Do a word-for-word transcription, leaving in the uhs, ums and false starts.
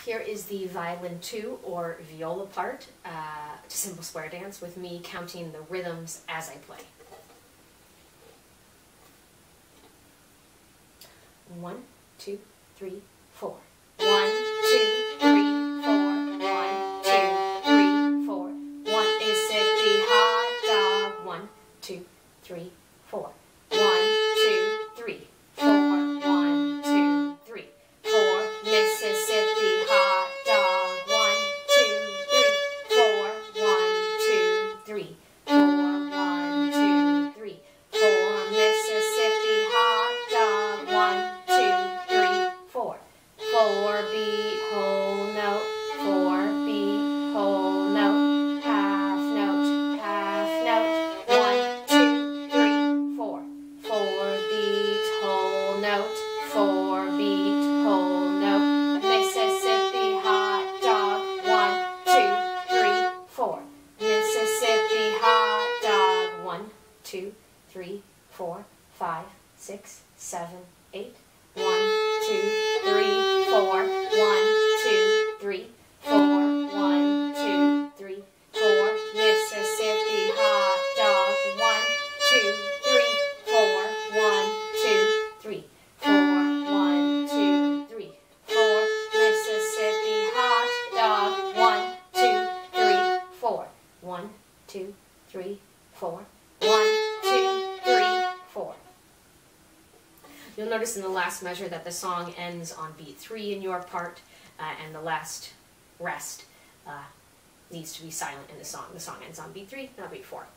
Here is the Violin Two or Viola part, uh, to simple square dance with me counting the rhythms as I play. One, two, three, four. One, two, three, four. One, two, three, four. One is Mississippi hot dog. One, two, three, four. One, two, three, four. One, two, three, four. Mississippi hot dog. One, two, three, four. One, two, three, four. One, two, three, four. Mississippi hot dog. One, two, three, four. Four beat whole note. Four beat whole note. Half note. Half note. One, two, three, four. Four beat whole note. Four beat whole note. Mississippi hot dog. One, two, three, four. Mississippi hot dog. One, two, three, four, five, six, seven, eight. One, two, three, four. One, two, three, four. One, two, three, four. Mississippi hot dog. One, two, three, four. One, two, three, four. One, two, three, four. Mississippi hot dog. One, two, three, four. One, two, three, four. One, two, three, four. You'll notice in the last measure that the song ends on beat three in your part, uh, and the last rest uh, needs to be silent in the song. The song ends on beat three, not beat four.